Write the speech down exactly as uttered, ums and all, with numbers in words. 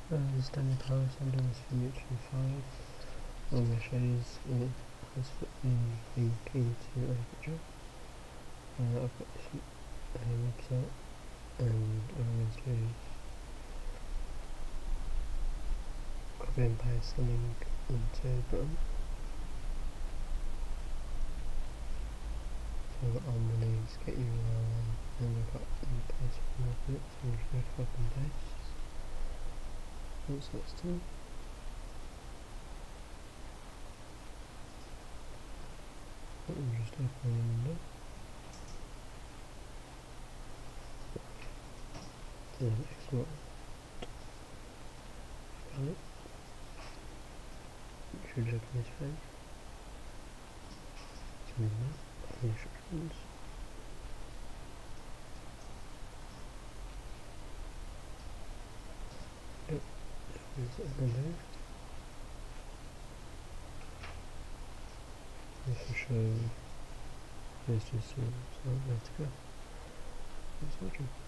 Uh, this Daniel Power sentence from YouTube five. What I'm going to show you is it has the, the key to a picture. Uh, I've got this uh, website, and what I'm going to do is copy and paste the link into the button. So I've got on the links, get U R L, and we've got in place from the bit, so we'll just go copy and paste. Once that's done, we'll just open a window. Then export. Got it. It should open this page. Zoom in that. Instructions. Yep. Opens it window. This will show those two scenes. So let's go. Thanks for watching.